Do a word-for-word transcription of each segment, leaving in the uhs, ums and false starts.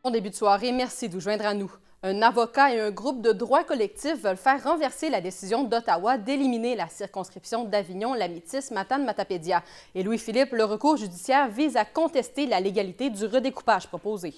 Bon début de soirée, merci de vous joindre à nous. Un avocat et un groupe de droit collectif veulent faire renverser la décision d'Ottawa d'éliminer la circonscription d'Avignon-Lamitis-Matane-Matapédia. Et Louis-Philippe, le recours judiciaire vise à contester la légalité du redécoupage proposé.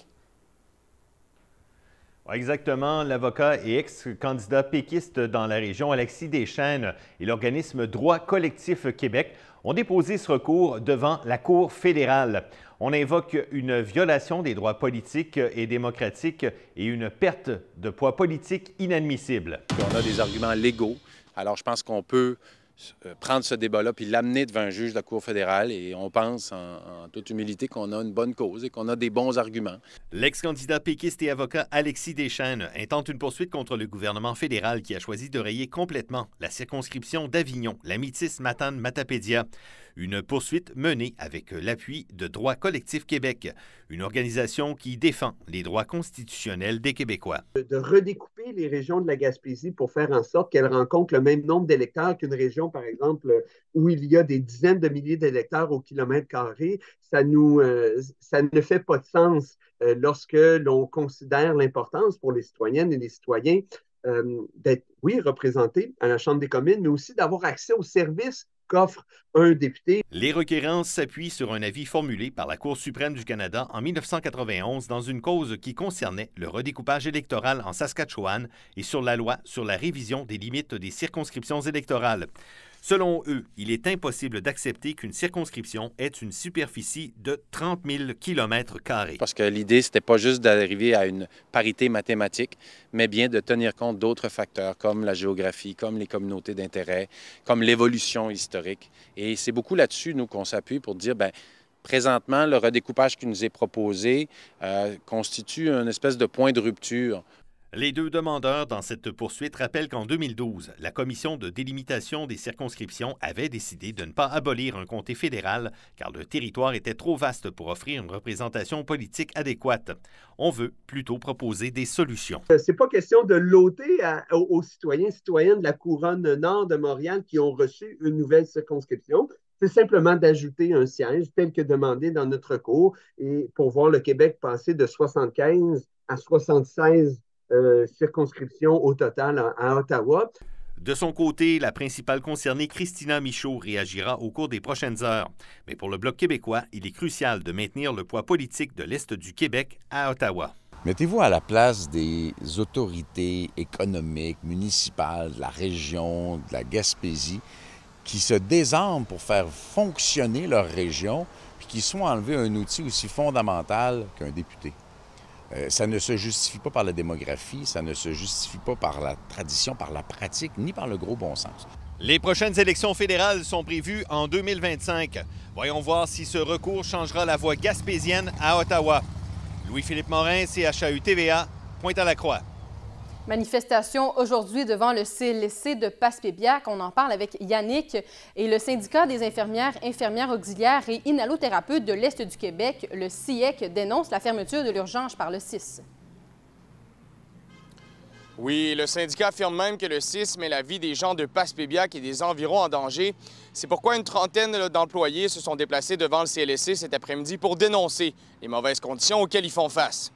Exactement. L'avocat et ex-candidat péquiste dans la région, Alexis Deschênes, et l'organisme Droit collectif Québec ont déposé ce recours devant la Cour fédérale. On invoque une violation des droits politiques et démocratiques et une perte de poids politique inadmissible. On a des arguments légaux. Alors, je pense qu'on peut prendre ce débat-là puis l'amener devant un juge de la Cour fédérale et on pense en, en toute humilité qu'on a une bonne cause et qu'on a des bons arguments. L'ex-candidat péquiste et avocat Alexis Deschênes intente une poursuite contre le gouvernement fédéral qui a choisi de rayer complètement la circonscription d'Avignon, Lamitis-Matane-Matapédia. Une poursuite menée avec l'appui de Droit collectif Québec, une organisation qui défend les droits constitutionnels des Québécois. De redécouper les régions de la Gaspésie pour faire en sorte qu'elles rencontrent le même nombre d'électeurs qu'une région, par exemple, où il y a des dizaines de milliers d'électeurs au kilomètre carré, ça, nous, euh, ça ne fait pas de sens euh, lorsque l'on considère l'importance pour les citoyennes et les citoyens euh, d'être, oui, représentés à la Chambre des communes, mais aussi d'avoir accès aux services qu'offre un député. Les requérants s'appuient sur un avis formulé par la Cour suprême du Canada en mille neuf cent quatre-vingt-onze dans une cause qui concernait le redécoupage électoral en Saskatchewan et sur la loi sur la révision des limites des circonscriptions électorales. Selon eux, il est impossible d'accepter qu'une circonscription ait une superficie de trente mille kilomètres carrés. Parce que l'idée, c'était pas juste d'arriver à une parité mathématique, mais bien de tenir compte d'autres facteurs comme la géographie, comme les communautés d'intérêt, comme l'évolution historique. Et c'est beaucoup là-dessus, nous, qu'on s'appuie pour dire, bien, présentement, le redécoupage qui nous est proposé euh, constitue une espèce de point de rupture. Les deux demandeurs dans cette poursuite rappellent qu'en deux mille douze, la Commission de délimitation des circonscriptions avait décidé de ne pas abolir un comté fédéral car le territoire était trop vaste pour offrir une représentation politique adéquate. On veut plutôt proposer des solutions. C'est pas question de l'ôter à, aux, aux citoyens et citoyennes de la couronne nord de Montréal qui ont reçu une nouvelle circonscription. C'est simplement d'ajouter un siège tel que demandé dans notre cours et pour voir le Québec passer de soixante-quinze à soixante-seize Euh, circonscriptions au total à, à Ottawa. De son côté, la principale concernée, Christina Michaud, réagira au cours des prochaines heures. Mais pour le Bloc québécois, il est crucial de maintenir le poids politique de l'Est du Québec à Ottawa. Mettez-vous à la place des autorités économiques, municipales, de la région, de la Gaspésie, qui se désarment pour faire fonctionner leur région, puis qui sont enlevés un outil aussi fondamental qu'un député. Euh, ça ne se justifie pas par la démographie, ça ne se justifie pas par la tradition, par la pratique, ni par le gros bon sens. Les prochaines élections fédérales sont prévues en deux mille vingt-cinq. Voyons voir si ce recours changera la voix gaspésienne à Ottawa. Louis-Philippe Morin, C H A U T V A, Pointe-à-la-Croix. Manifestation aujourd'hui devant le C L S C de Passepébiac. On en parle avec Yannick et le syndicat des infirmières, infirmières auxiliaires et inhalothérapeutes de l'Est du Québec, le C I E C, dénonce la fermeture de l'urgence par le C I S. Oui, le syndicat affirme même que le C I S met la vie des gens de Passepébiac et des environs en danger. C'est pourquoi une trentaine d'employés se sont déplacés devant le C L S C cet après-midi pour dénoncer les mauvaises conditions auxquelles ils font face.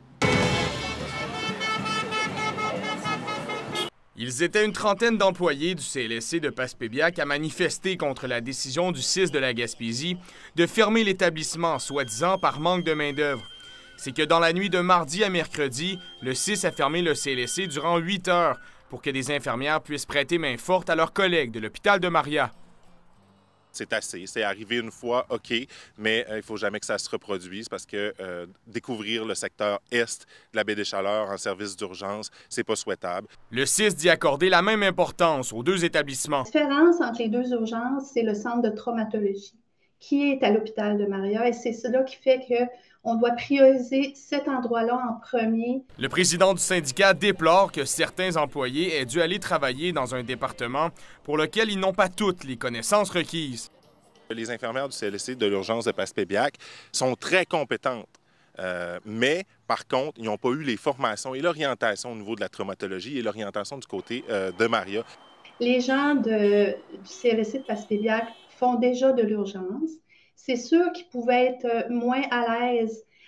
Ils étaient une trentaine d'employés du C L S C de Passepébiac à manifester contre la décision du C I S de la Gaspésie de fermer l'établissement, soi-disant par manque de main-d'œuvre. C'est que dans la nuit de mardi à mercredi, le C I S a fermé le C L S C durant huit heures pour que des infirmières puissent prêter main forte à leurs collègues de l'hôpital de Maria. C'est assez, c'est arrivé une fois, OK, mais euh, il ne faut jamais que ça se reproduise parce que euh, découvrir le secteur est de la baie des Chaleurs en service d'urgence, c'est pas souhaitable. Le C I S dit accorder la même importance aux deux établissements. La différence entre les deux urgences, c'est le centre de traumatologie qui est à l'hôpital de Maria et c'est cela qui fait qu'on doit prioriser cet endroit-là en premier. Le président du syndicat déplore que certains employés aient dû aller travailler dans un département pour lequel ils n'ont pas toutes les connaissances requises. Les infirmières du C L S C de l'urgence de Passepébiac sont très compétentes, euh, mais par contre, ils n'ont pas eu les formations et l'orientation au niveau de la traumatologie et l'orientation du côté euh, de Maria. Les gens de, du C L S C de Passepébiac font déjà de l'urgence. C'est sûr qu'ils pouvaient être moins à l'aise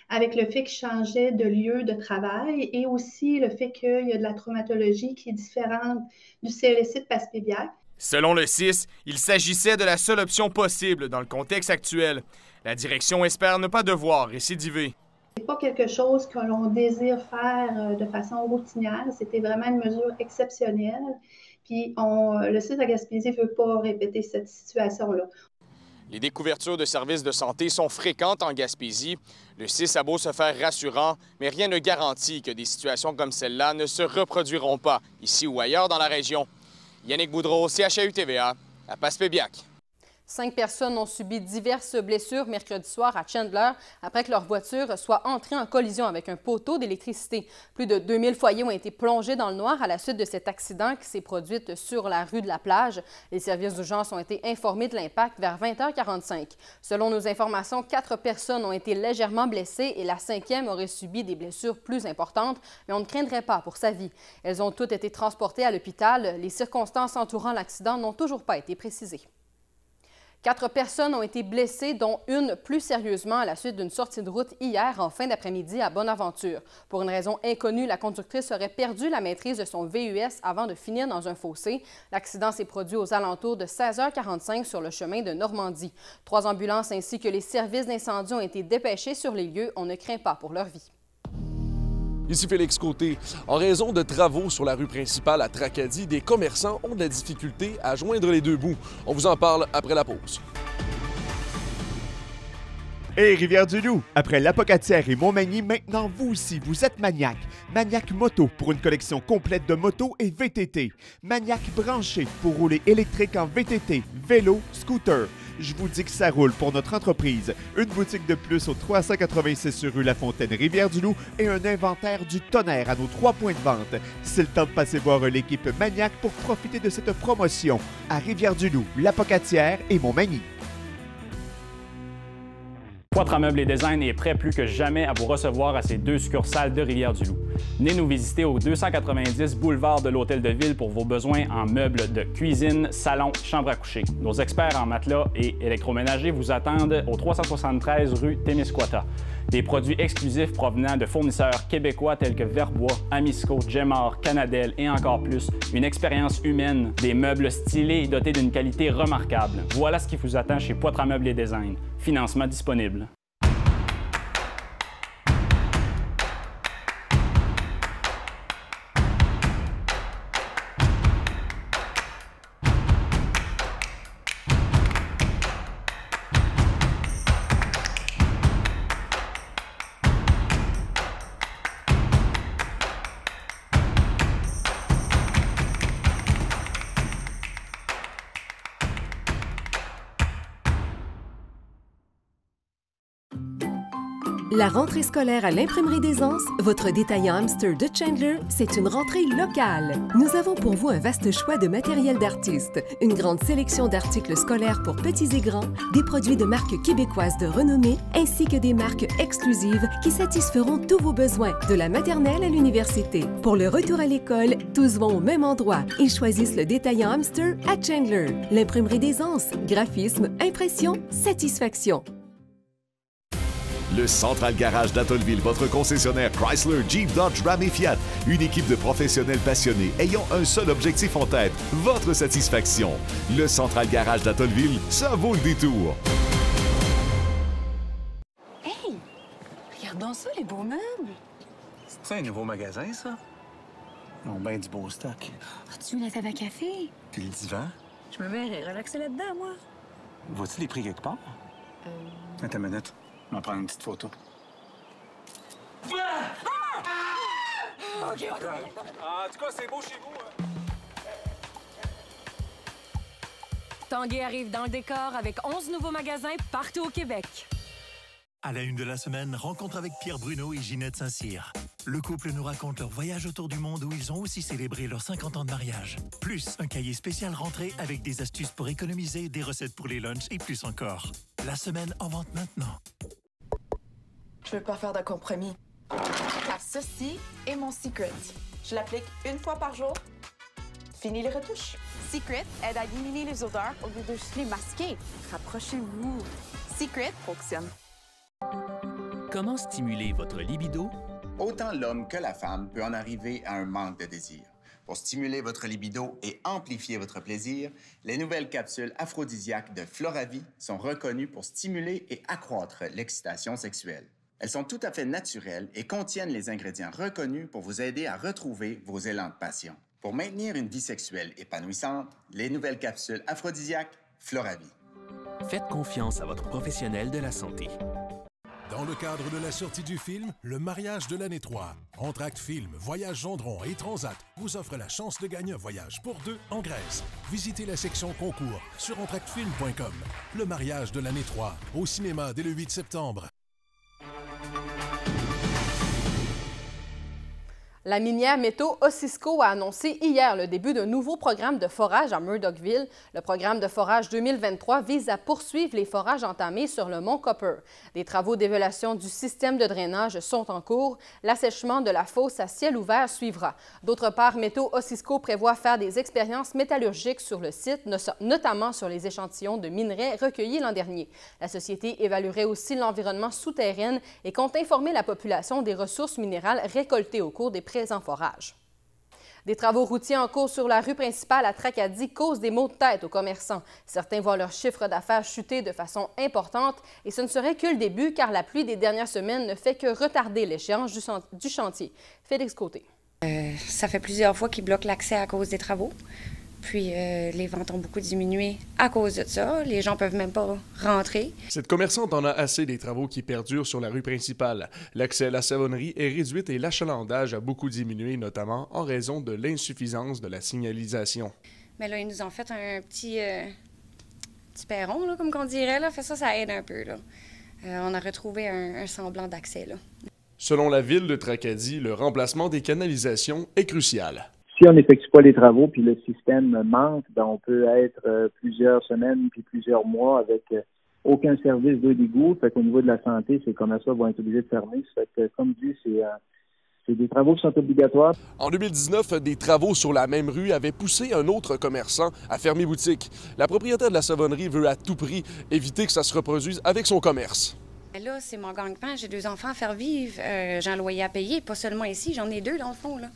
avec le fait qu'ils changeaient de lieu de travail et aussi le fait qu'il y a de la traumatologie qui est différente du C L S C de Passepébiac. Selon le C I S, il s'agissait de la seule option possible dans le contexte actuel. La direction espère ne pas devoir récidiver. Ce n'est pas quelque chose que l'on désire faire de façon routinière. C'était vraiment une mesure exceptionnelle. Puis on, le C I S de la Gaspésie ne veut pas répéter cette situation-là. Les découvertures de services de santé sont fréquentes en Gaspésie. Le C I S a beau se faire rassurant, mais rien ne garantit que des situations comme celle-là ne se reproduiront pas, ici ou ailleurs dans la région. Yannick Boudreau, C H A U T V A, à Passepébiac. Cinq personnes ont subi diverses blessures mercredi soir à Chandler après que leur voiture soit entrée en collision avec un poteau d'électricité. Plus de deux mille foyers ont été plongés dans le noir à la suite de cet accident qui s'est produit sur la rue de la Plage. Les services d'urgence ont été informés de l'impact vers vingt heures quarante-cinq. Selon nos informations, quatre personnes ont été légèrement blessées et la cinquième aurait subi des blessures plus importantes, mais on ne craindrait pas pour sa vie. Elles ont toutes été transportées à l'hôpital. Les circonstances entourant l'accident n'ont toujours pas été précisées. Quatre personnes ont été blessées, dont une plus sérieusement à la suite d'une sortie de route hier en fin d'après-midi à Bonaventure. Pour une raison inconnue, la conductrice aurait perdu la maîtrise de son V U S avant de finir dans un fossé. L'accident s'est produit aux alentours de seize heures quarante-cinq sur le chemin de Normandie. Trois ambulances ainsi que les services d'incendie ont été dépêchés sur les lieux. On ne craint pas pour leur vie. Ici Félix Côté. En raison de travaux sur la rue principale à Tracadie, des commerçants ont de la difficulté à joindre les deux bouts. On vous en parle après la pause. Hey Rivière-du-Loup! Après l'Apocatière et Montmagny, maintenant vous aussi, vous êtes Maniac. Maniac Moto pour une collection complète de motos et V T T. Maniac Branché pour rouler électrique en V T T, vélo, scooter. Je vous dis que ça roule pour notre entreprise. Une boutique de plus au trois cent quatre-vingt-six rue La Fontaine, Rivière-du-Loup et un inventaire du tonnerre à nos trois points de vente. C'est le temps de passer voir l'équipe Maniac pour profiter de cette promotion à Rivière-du-Loup, l'Apocatière et Montmagny. Quatre Meubles et Design est prêt plus que jamais à vous recevoir à ses deux succursales de Rivière-du-Loup. Venez nous visiter au deux cent quatre-vingt-dix boulevard de l'Hôtel de Ville pour vos besoins en meubles de cuisine, salon, chambre à coucher. Nos experts en matelas et électroménager vous attendent au trois cent soixante-treize rue Témiscouata. Des produits exclusifs provenant de fournisseurs québécois tels que Verbois, Amisco, Gemar, Canadel et encore plus. Une expérience humaine, des meubles stylés et dotés d'une qualité remarquable. Voilà ce qui vous attend chez Quatre Meubles et Design. Financement disponible. La rentrée scolaire à l'Imprimerie des Anses, votre détaillant Hamster de Chandler, c'est une rentrée locale. Nous avons pour vous un vaste choix de matériel d'artiste, une grande sélection d'articles scolaires pour petits et grands, des produits de marques québécoises de renommée, ainsi que des marques exclusives qui satisferont tous vos besoins, de la maternelle à l'université. Pour le retour à l'école, tous vont au même endroit. Ils choisissent le détaillant Hamster à Chandler. L'Imprimerie des Anses, graphisme, impression, satisfaction. Le Central Garage d'Atollville, votre concessionnaire Chrysler, Jeep, Dodge, Ram et Fiat. Une équipe de professionnels passionnés ayant un seul objectif en tête, votre satisfaction. Le Central Garage d'Atollville, ça vaut le détour. Hey! Regardons ça, les beaux meubles. C'est un nouveau magasin, ça? Ils ont bien du beau stock. As-tu vu la table à café? Puis le divan? Je me verrais relaxer là-dedans, moi. Vois-tu les prix quelque part? Euh... Attends une minute. On va prendre une petite photo. Ah! Ah! OK, OK. En tout cas, c'est beau chez vous. Hein? Tanguay arrive dans le décor avec onze nouveaux magasins partout au Québec. À la une de la semaine, rencontre avec Pierre Bruno et Ginette Saint-Cyr. Le couple nous raconte leur voyage autour du monde où ils ont aussi célébré leurs cinquante ans de mariage. Plus un cahier spécial rentrée avec des astuces pour économiser, des recettes pour les lunchs et plus encore. La semaine en vente maintenant. Je veux pas faire de compromis. Ah, ceci est mon Secret. Je l'applique une fois par jour. Fini les retouches. Secret aide à éliminer les odeurs au lieu de juste les masquer. Rapprochez-vous. Secret fonctionne. Comment stimuler votre libido? Autant l'homme que la femme peut en arriver à un manque de désir. Pour stimuler votre libido et amplifier votre plaisir, les nouvelles capsules aphrodisiaques de Floravie sont reconnues pour stimuler et accroître l'excitation sexuelle. Elles sont tout à fait naturelles et contiennent les ingrédients reconnus pour vous aider à retrouver vos élans de passion. Pour maintenir une vie sexuelle épanouissante, les nouvelles capsules aphrodisiaques Floravie. Faites confiance à votre professionnel de la santé. Dans le cadre de la sortie du film Le mariage de l'année trois, Entracte Film, Voyage Gendron et Transat vous offrent la chance de gagner un voyage pour deux en Grèce. Visitez la section concours sur entracte film point com. Le mariage de l'année trois, au cinéma dès le huit septembre. La minière Métaux Osisko a annoncé hier le début d'un nouveau programme de forage à Murdochville. Le programme de forage deux mille vingt-trois vise à poursuivre les forages entamés sur le mont Copper. Des travaux d'évaluation du système de drainage sont en cours. L'assèchement de la fosse à ciel ouvert suivra. D'autre part, Métaux Osisko prévoit faire des expériences métallurgiques sur le site, notamment sur les échantillons de minerais recueillis l'an dernier. La société évaluerait aussi l'environnement souterrain et compte informer la population des ressources minérales récoltées au cours des présents forages. Des travaux routiers en cours sur la rue principale à Tracadie causent des maux de tête aux commerçants. Certains voient leur chiffre d'affaires chuter de façon importante et ce ne serait que le début car la pluie des dernières semaines ne fait que retarder l'échéance du chantier. Félix Côté. Euh, ça fait plusieurs fois qu'ils bloquent l'accès à cause des travaux. Puis euh, les ventes ont beaucoup diminué à cause de ça. Les gens peuvent même pas rentrer. Cette commerçante en a assez des travaux qui perdurent sur la rue principale. L'accès à la savonnerie est réduit et l'achalandage a beaucoup diminué, notamment en raison de l'insuffisance de la signalisation. Mais là, ils nous ont fait un petit, euh, petit perron, là, comme qu'on dirait. Là. Fait ça, ça aide un peu. Là. Euh, on a retrouvé un, un semblant d'accès. Là. Selon la ville de Tracadie, le remplacement des canalisations est crucial. Si on n'effectue pas les travaux puis le système manque, ben on peut être euh, plusieurs semaines puis plusieurs mois avec euh, aucun service d'eau et d'égout. Fait qu'au niveau de la santé, ces commerçants vont être obligés de fermer. Fait que, comme dit, c'est, euh, c'est des travaux qui sont obligatoires. En deux mille dix-neuf, des travaux sur la même rue avaient poussé un autre commerçant à fermer boutique. La propriétaire de la savonnerie veut à tout prix éviter que ça se reproduise avec son commerce. Là, c'est mon gagne-pain. J'ai deux enfants à faire vivre. Euh, j'ai un loyer à payer, pas seulement ici. J'en ai deux, dans le fond, là.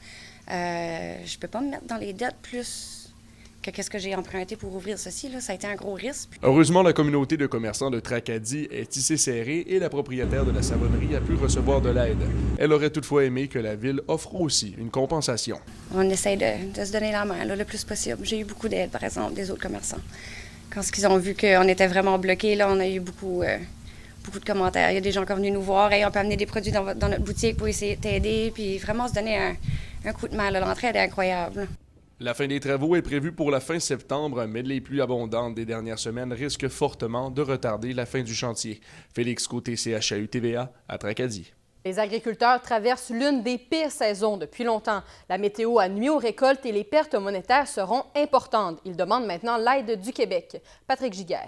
Euh, je peux pas me mettre dans les dettes plus que qu'est-ce que j'ai emprunté pour ouvrir ceci. Là. Ça a été un gros risque. Heureusement, la communauté de commerçants de Tracadie est tissée serrée et la propriétaire de la savonnerie a pu recevoir de l'aide. Elle aurait toutefois aimé que la ville offre aussi une compensation. On essaie de, de se donner la main là, le plus possible. J'ai eu beaucoup d'aide, par exemple, des autres commerçants. Quand ils ont vu qu'on était vraiment bloqués, là, on a eu beaucoup... Euh, beaucoup de commentaires. Il y a des gens qui sont venus nous voir. Hey, on peut amener des produits dans, dans notre boutique pour essayer de t'aider. Puis vraiment se donner un, un coup de main. L'entraide est incroyable. La fin des travaux est prévue pour la fin septembre, mais les pluies abondantes des dernières semaines risquent fortement de retarder la fin du chantier. Félix Côté, C H A U T V A, à Tracadie. Les agriculteurs traversent l'une des pires saisons depuis longtemps. La météo a nuit aux récoltes et les pertes monétaires seront importantes. Ils demandent maintenant l'aide du Québec. Patrick Giguère.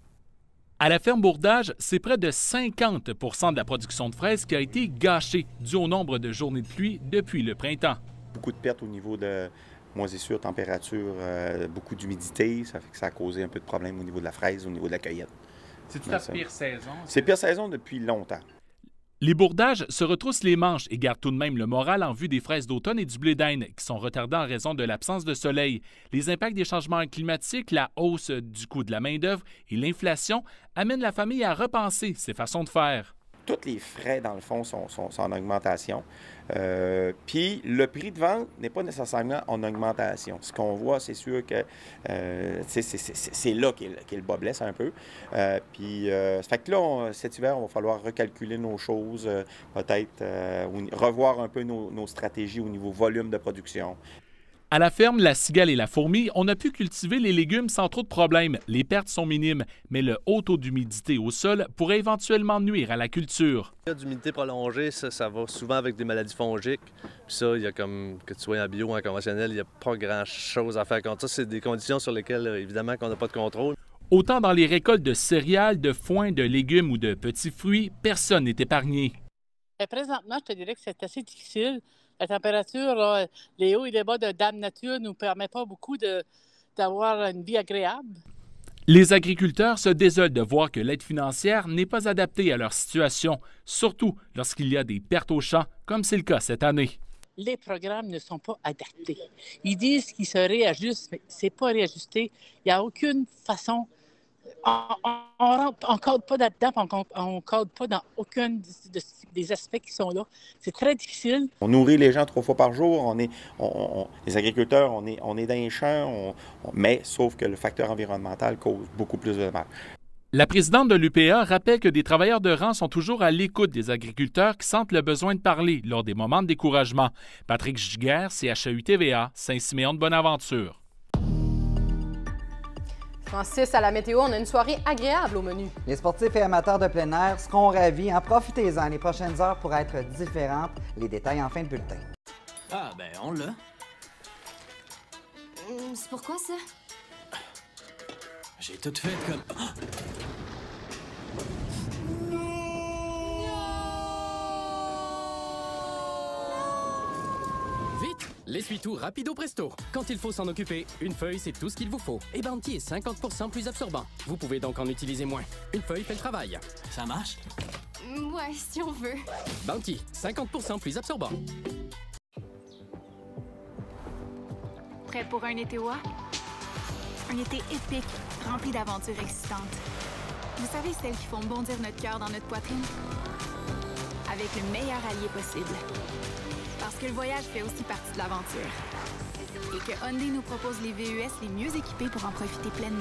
À la ferme Bourdage, c'est près de cinquante pour cent de la production de fraises qui a été gâchée dû au nombre de journées de pluie depuis le printemps. Beaucoup de pertes au niveau de moisissure, température, euh, beaucoup d'humidité. Ça fait que ça a causé un peu de problème au niveau de la fraise, au niveau de la cueillette. C'est-tu la pire saison? C'est pire saison depuis longtemps. Les Bourdages se retroussent les manches et gardent tout de même le moral en vue des fraises d'automne et du blé d'Inde, qui sont retardées en raison de l'absence de soleil. Les impacts des changements climatiques, la hausse du coût de la main-d'œuvre et l'inflation amènent la famille à repenser ses façons de faire. Tous les frais, dans le fond, sont, sont, sont en augmentation. Euh, Puis le prix de vente n'est pas nécessairement en augmentation. Ce qu'on voit, c'est sûr que euh, c'est, c'est, c'est, c'est là qu'est, qu'est le bas blesse un peu. Euh, Puis euh, ça fait que là, on, cet hiver, on va falloir recalculer nos choses, euh, peut-être euh, revoir un peu nos, nos stratégies au niveau volume de production. À la ferme La Cigale et la Fourmi, on a pu cultiver les légumes sans trop de problèmes. Les pertes sont minimes, mais le haut taux d'humidité au sol pourrait éventuellement nuire à la culture. L'humidité prolongée, ça, ça va souvent avec des maladies fongiques. Puis ça, il y a comme, que tu sois en bio ou en conventionnel, il n'y a pas grand-chose à faire contre ça. C'est des conditions sur lesquelles, évidemment, qu'on n'a pas de contrôle. Autant dans les récoltes de céréales, de foin, de légumes ou de petits fruits, personne n'est épargné. Présentement, je te dirais que c'est assez difficile. La température, là, les hauts et les bas de Dame Nature ne nous permettent pas beaucoup de, d'avoir une vie agréable. Les agriculteurs se désolent de voir que l'aide financière n'est pas adaptée à leur situation, surtout lorsqu'il y a des pertes aux champs, comme c'est le cas cette année. Les programmes ne sont pas adaptés. Ils disent qu'ils se réajustent, mais ce n'est pas réajusté. Il n'y a aucune façon. On ne cadre pas là-dedans, on ne cadre pas dans aucun de, de, des aspects qui sont là. C'est très difficile. On nourrit les gens trois fois par jour. On est, on, on, les agriculteurs, on est, on est dans les champs, on, on, mais sauf que le facteur environnemental cause beaucoup plus de mal. La présidente de l'U P A rappelle que des travailleurs de rang sont toujours à l'écoute des agriculteurs qui sentent le besoin de parler lors des moments de découragement. Patrick Giguère, C H A U T V A, Saint-Siméon-de-Bonaventure. Francis, à la météo, on a une soirée agréable au menu. Les sportifs et amateurs de plein air seront ravis. En profitez-en, les prochaines heures pourraient être différentes. Les détails en fin de bulletin. Ah, ben, on l'a. Hum, c'est pourquoi ça? J'ai tout fait comme... Vite! L'essuie-tout rapido presto. Quand il faut s'en occuper, une feuille, c'est tout ce qu'il vous faut. Et Bounty est cinquante pour cent plus absorbant. Vous pouvez donc en utiliser moins. Une feuille fait le travail. Ça marche? Ouais, si on veut. Bounty, cinquante pour cent plus absorbant. Prêt pour un été oa? Un été épique, rempli d'aventures excitantes. Vous savez, celles qui font bondir notre cœur dans notre poitrine? Avec le meilleur allié possible. Parce que le voyage fait aussi partie de l'aventure. Et que Hyundai nous propose les V U S les mieux équipés pour en profiter pleinement.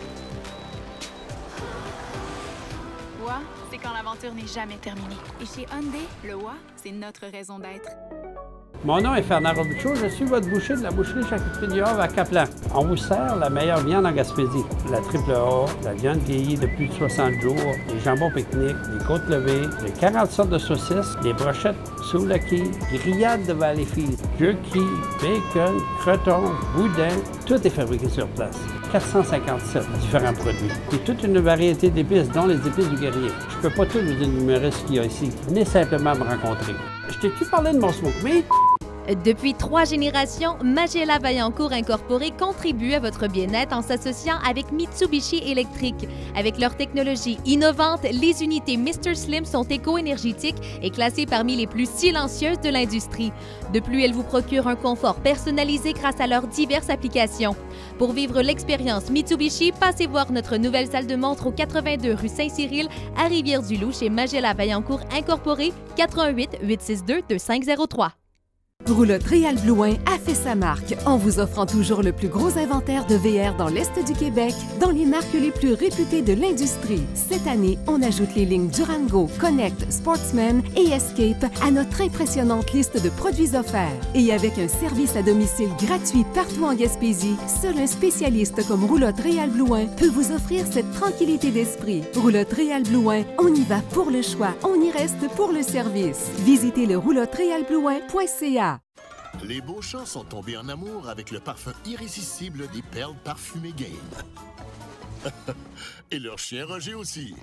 oa, c'est quand l'aventure n'est jamais terminée. Et chez Hyundai, le oa, c'est notre raison d'être. Mon nom est Fernand Robichaud, je suis votre boucher de la boucherie Charcuterie du Havre à Caplan. On vous sert la meilleure viande en Gaspésie. La triple A, la viande vieillie de plus de soixante jours, les jambons pique-nique, les côtes levées, les quarante sortes de saucisses, les brochettes souvlaki, grillades de Valleyfield, jerky, bacon, croton, boudin, tout est fabriqué sur place. quatre cent cinquante-sept différents produits. Et toute une variété d'épices, dont les épices du guerrier. Je peux pas tout vous énumérer ce qu'il y a ici, mais simplement me rencontrer. Je t'ai-tu parlé de mon smoke meat? Depuis trois générations, Magella Vaillancourt Incorporée contribue à votre bien-être en s'associant avec Mitsubishi Electric. Avec leur technologie innovante, les unités mister Slim sont éco-énergétiques et classées parmi les plus silencieuses de l'industrie. De plus, elles vous procurent un confort personnalisé grâce à leurs diverses applications. Pour vivre l'expérience Mitsubishi, passez voir notre nouvelle salle de montre au quatre-vingt-deux rue Saint-Cyril à Rivière-du-Loup chez Magella Vaillancourt Incorporée, quatre un huit, huit six deux, deux cinq zéro trois. Roulotte Réal Blouin a fait sa marque en vous offrant toujours le plus gros inventaire de V R dans l'Est du Québec, dans les marques les plus réputées de l'industrie. Cette année, on ajoute les lignes Durango, Connect, Sportsman et Escape à notre impressionnante liste de produits offerts. Et avec un service à domicile gratuit partout en Gaspésie, seul un spécialiste comme Roulotte Réal Blouin peut vous offrir cette tranquillité d'esprit. Roulotte Réal Blouin, on y va pour le choix, on y reste pour le service. Visitez le roulotte réal blouin point c a. Les Beauchamps sont tombés en amour avec le parfum irrésistible des perles parfumées Gain. Et leur chien Roger aussi.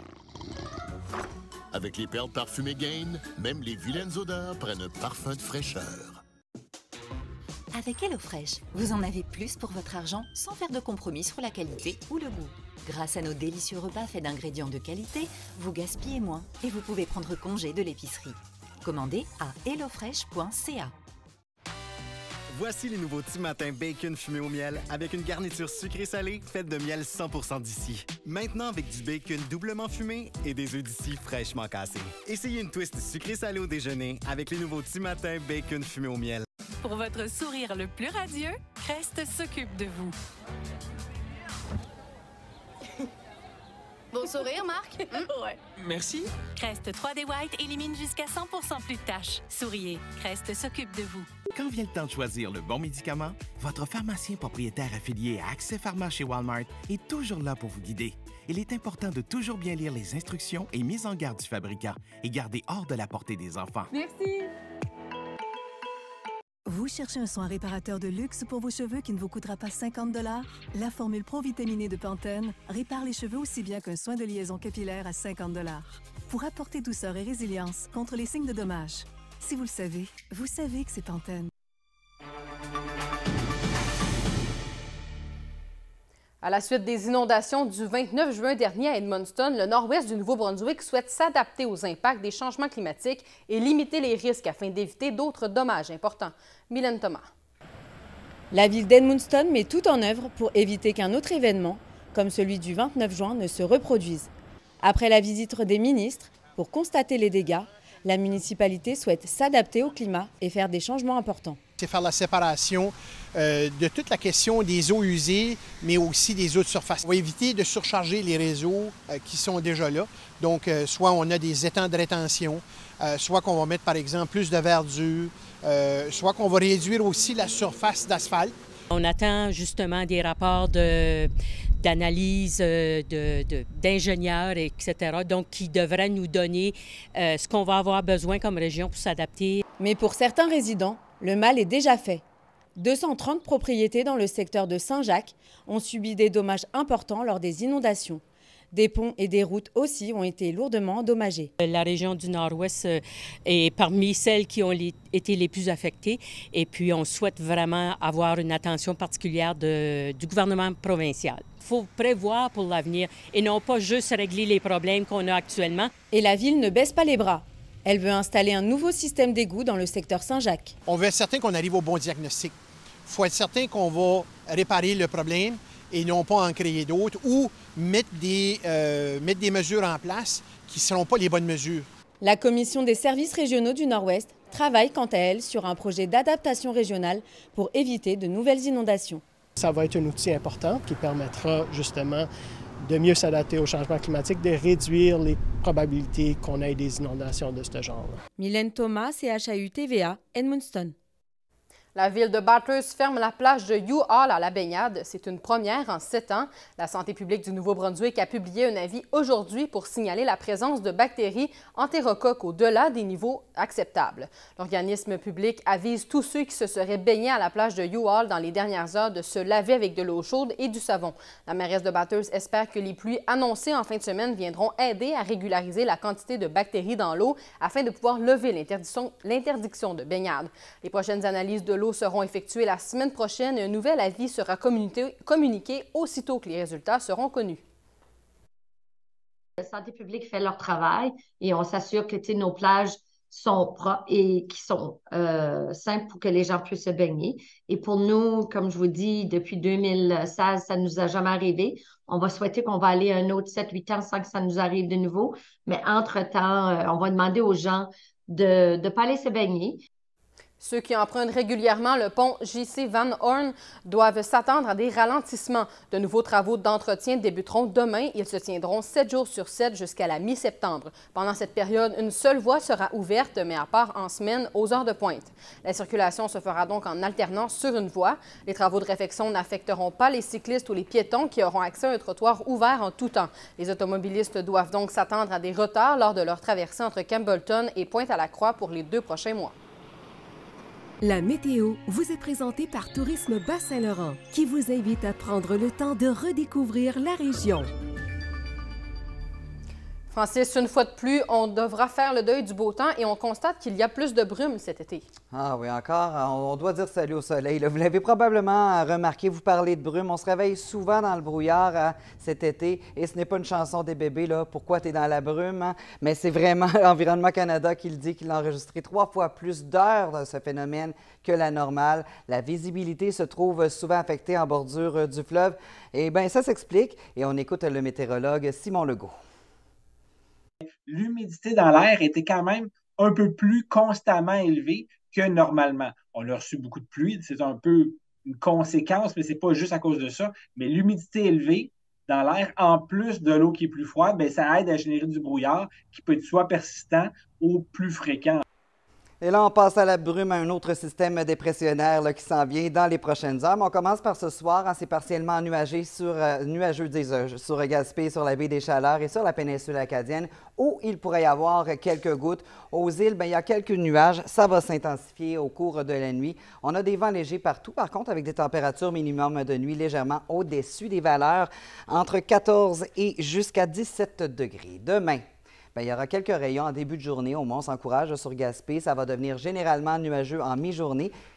Avec les perles parfumées Gain, même les vilaines odeurs prennent un parfum de fraîcheur. Avec HelloFresh, vous en avez plus pour votre argent sans faire de compromis sur la qualité ou le goût. Grâce à nos délicieux repas faits d'ingrédients de qualité, vous gaspillez moins et vous pouvez prendre congé de l'épicerie. Commandez à hello fresh point c a. Voici les nouveaux petits matins bacon fumé au miel avec une garniture sucrée-salée faite de miel cent pour cent d'ici. Maintenant avec du bacon doublement fumé et des œufs d'ici fraîchement cassés. Essayez une twist sucrée-salée au déjeuner avec les nouveaux petits matins bacon fumé au miel. Pour votre sourire le plus radieux, Crest s'occupe de vous. Beau sourire, Marc? Mmh. Ouais. Merci. Crest trois D White élimine jusqu'à cent pour cent plus de taches. Souriez, Crest s'occupe de vous. Quand vient le temps de choisir le bon médicament, votre pharmacien propriétaire affilié à Accès Pharma chez Walmart est toujours là pour vous guider. Il est important de toujours bien lire les instructions et mises en garde du fabricant et garder hors de la portée des enfants. Merci. Vous cherchez un soin réparateur de luxe pour vos cheveux qui ne vous coûtera pas cinquante dollars? La formule provitaminée de Pantene répare les cheveux aussi bien qu'un soin de liaison capillaire à cinquante dollars. Pour apporter douceur et résilience contre les signes de dommages. Si vous le savez, vous savez que c'est Pantene. À la suite des inondations du vingt-neuf juin dernier à Edmundston, le nord-ouest du Nouveau-Brunswick souhaite s'adapter aux impacts des changements climatiques et limiter les risques afin d'éviter d'autres dommages importants. Mylène Thomas. La ville d'Edmundston met tout en œuvre pour éviter qu'un autre événement, comme celui du vingt-neuf juin, ne se reproduise. Après la visite des ministres, pour constater les dégâts, la municipalité souhaite s'adapter au climat et faire des changements importants. C'est faire la séparation euh, de toute la question des eaux usées, mais aussi des eaux de surface. On va éviter de surcharger les réseaux euh, qui sont déjà là. Donc, euh, soit on a des étangs de rétention, euh, soit qu'on va mettre, par exemple, plus de verdure, euh, soit qu'on va réduire aussi la surface d'asphalte. On attend justement des rapports de, d'analyse de, de, d'ingénieurs, et cetera, donc qui devraient nous donner euh, ce qu'on va avoir besoin comme région pour s'adapter. Mais pour certains résidents, le mal est déjà fait. deux cent trente propriétés dans le secteur de Saint-Jacques ont subi des dommages importants lors des inondations. Des ponts et des routes aussi ont été lourdement endommagés. La région du Nord-Ouest est parmi celles qui ont les, été les plus affectées. Et puis, on souhaite vraiment avoir une attention particulière de, du gouvernement provincial. Il faut prévoir pour l'avenir et non pas juste régler les problèmes qu'on a actuellement. Et la ville ne baisse pas les bras. Elle veut installer un nouveau système d'égout dans le secteur Saint-Jacques. On veut être certain qu'on arrive au bon diagnostic. Il faut être certain qu'on va réparer le problème et non pas en créer d'autres ou mettre des, euh, mettre des mesures en place qui ne seront pas les bonnes mesures. La Commission des services régionaux du Nord-Ouest travaille quant à elle sur un projet d'adaptation régionale pour éviter de nouvelles inondations. Ça va être un outil important qui permettra justement de mieux s'adapter au changement climatique, de réduire les probabilités qu'on ait des inondations de ce genre-là. Mylène Thomas, C H A U T V A, Edmundston. La ville de Bathurst ferme la plage de You Hall à la baignade. C'est une première en sept ans. La santé publique du Nouveau-Brunswick a publié un avis aujourd'hui pour signaler la présence de bactéries entérocoques au-delà des niveaux acceptables. L'organisme public avise tous ceux qui se seraient baignés à la plage de You Hall dans les dernières heures de se laver avec de l'eau chaude et du savon. La mairesse de Bathurst espère que les pluies annoncées en fin de semaine viendront aider à régulariser la quantité de bactéries dans l'eau afin de pouvoir lever l'interdiction, l'interdiction de baignade. Les prochaines analyses de l'eau seront effectuées la semaine prochaine et un nouvel avis sera communiqué, communiqué aussitôt que les résultats seront connus. La santé publique fait leur travail et on s'assure que nos plages sont propres et qui sont euh, simples pour que les gens puissent se baigner. Et pour nous, comme je vous dis, depuis deux mille seize, ça ne nous a jamais arrivé. On va souhaiter qu'on va aller un autre sept huit ans sans que ça nous arrive de nouveau. Mais entre-temps, euh, on va demander aux gens de ne pas aller se baigner. Ceux qui empruntent régulièrement le pont J C Van Horn doivent s'attendre à des ralentissements. De nouveaux travaux d'entretien débuteront demain. Ils se tiendront sept jours sur sept jusqu'à la mi-septembre. Pendant cette période, une seule voie sera ouverte, mais à part en semaine aux heures de pointe. La circulation se fera donc en alternance sur une voie. Les travaux de réfection n'affecteront pas les cyclistes ou les piétons qui auront accès à un trottoir ouvert en tout temps. Les automobilistes doivent donc s'attendre à des retards lors de leur traversée entre Campbellton et Pointe-à-la-Croix pour les deux prochains mois. La météo vous est présentée par Tourisme Bas-Saint-Laurent, qui vous invite à prendre le temps de redécouvrir la région. Francis, une fois de plus, on devra faire le deuil du beau temps et on constate qu'il y a plus de brume cet été. Ah oui, encore, on doit dire salut au soleil. Là. Vous l'avez probablement remarqué, vous parlez de brume. On se réveille souvent dans le brouillard hein, cet été et ce n'est pas une chanson des bébés, là. Pourquoi tu es dans la brume? Hein? Mais c'est vraiment Environnement Canada qui le dit, qu'il a enregistré trois fois plus d'heures de ce phénomène que la normale. La visibilité se trouve souvent affectée en bordure du fleuve. Et bien, ça s'explique et on écoute le météorologue Simon Legault. L'humidité dans l'air était quand même un peu plus constamment élevée que normalement. On a reçu beaucoup de pluie, c'est un peu une conséquence, mais ce n'est pas juste à cause de ça. Mais l'humidité élevée dans l'air, en plus de l'eau qui est plus froide, bien, ça aide à générer du brouillard qui peut être soit persistant ou plus fréquent. Et là, on passe à la brume, à un autre système dépressionnaire là, qui s'en vient dans les prochaines heures. Mais on commence par ce soir, hein, c'est partiellement nuagé sur, euh, nuageux euh, sur Gaspé, sur la baie des Chaleurs et sur la péninsule acadienne, où il pourrait y avoir quelques gouttes. Aux îles, bien, il y a quelques nuages. Ça va s'intensifier au cours de la nuit. On a des vents légers partout, par contre, avec des températures minimum de nuit légèrement au-dessus des valeurs, entre quatorze et jusqu'à dix-sept degrés. Demain, bien, il y aura quelques rayons en début de journée. Au moins, on s'encourage sur Gaspé. Ça va devenir généralement nuageux en mi-journée.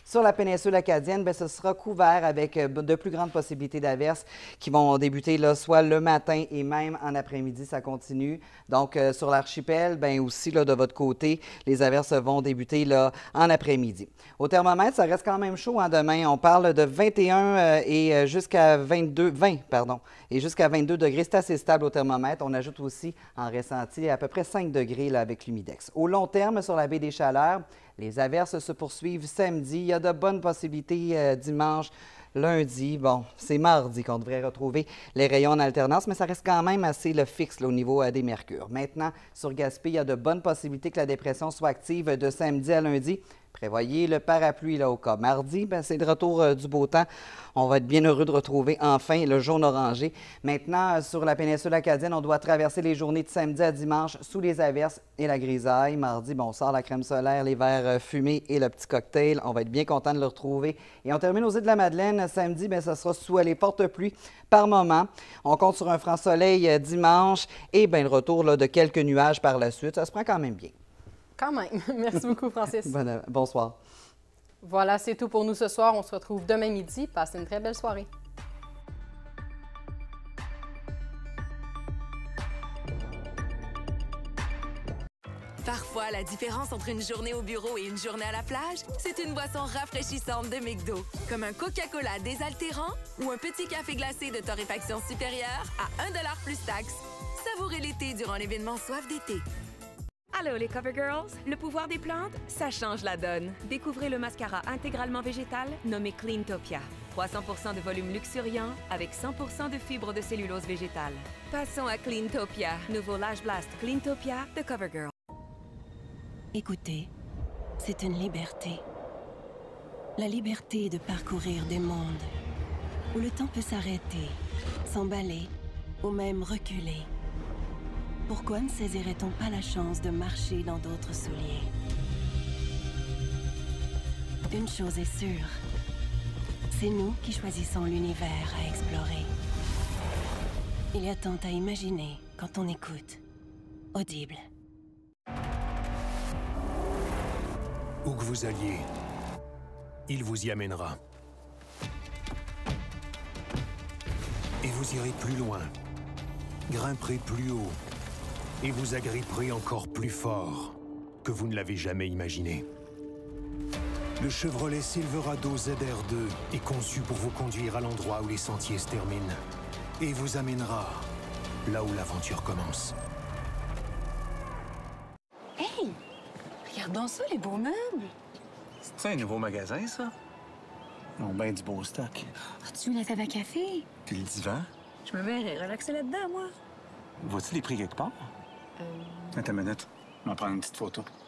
Sur la péninsule acadienne, bien, ce sera couvert avec de plus grandes possibilités d'averses qui vont débuter là, soit le matin et même en après-midi, ça continue. Donc, euh, sur l'archipel, bien aussi là, de votre côté, les averses vont débuter là, en après-midi. Au thermomètre, ça reste quand même chaud hein, demain. On parle de vingt et un euh, et jusqu'à vingt-deux, vingt, pardon, et jusqu'à vingt-deux degrés. C'est assez stable au thermomètre. On ajoute aussi en ressenti à peu près cinq degrés là, avec l'humidex. Au long terme, sur la baie des Chaleurs, les averses se poursuivent samedi. Il y a de bonnes possibilités euh, dimanche, lundi. Bon, c'est mardi qu'on devrait retrouver les rayons en alternance, mais ça reste quand même assez le fixe là, au niveau euh, des mercures. Maintenant, sur Gaspé, il y a de bonnes possibilités que la dépression soit active de samedi à lundi. Prévoyez le parapluie là, au cas. Mardi, ben, c'est le retour euh, du beau temps. On va être bien heureux de retrouver enfin le jaune orangé. Maintenant, sur la péninsule acadienne, on doit traverser les journées de samedi à dimanche sous les averses et la grisaille. Mardi, bon, on sort la crème solaire, les verres euh, fumés et le petit cocktail. On va être bien content de le retrouver. Et on termine aux îles de la Madeleine. Samedi, bien, ça sera sous les fortes pluies par moment. On compte sur un franc soleil euh, dimanche et bien, le retour là, de quelques nuages par la suite. Ça se prend quand même bien. Quand même. Merci beaucoup, Francis. Bon, bonsoir. Voilà, c'est tout pour nous ce soir. On se retrouve demain midi. Passez une très belle soirée. Parfois, la différence entre une journée au bureau et une journée à la plage, c'est une boisson rafraîchissante de McDo, comme un Coca-Cola désaltérant ou un petit café glacé de torréfaction supérieure à un dollar plus taxes. Savourez l'été durant l'événement Soif d'été. Allô les Covergirls, le pouvoir des plantes, ça change la donne. Découvrez le mascara intégralement végétal nommé Cleantopia. trois cents pour cent de volume luxuriant avec cent pour cent de fibres de cellulose végétale. Passons à Cleantopia, nouveau Lash Blast Cleantopia de CoverGirl. Écoutez, c'est une liberté. La liberté de parcourir des mondes où le temps peut s'arrêter, s'emballer ou même reculer. Pourquoi ne saisirait-on pas la chance de marcher dans d'autres souliers? Une chose est sûre, c'est nous qui choisissons l'univers à explorer. Il y a tant à imaginer quand on écoute Audible. Où que vous alliez, il vous y amènera. Et vous irez plus loin, grimperez plus haut, et vous agripperez encore plus fort que vous ne l'avez jamais imaginé. Le Chevrolet Silverado Z R deux est conçu pour vous conduire à l'endroit où les sentiers se terminent et vous amènera là où l'aventure commence. Hey! Regardons ça, les beaux meubles! C'est un nouveau magasin, ça? Ils ont bien du beau stock. As-tu vu la table à café? Puis le divan? Je me mets relaxer là-dedans, moi. Vois-tu les prix quelque part? Euh... Attends une minute. On va prendre une petite photo.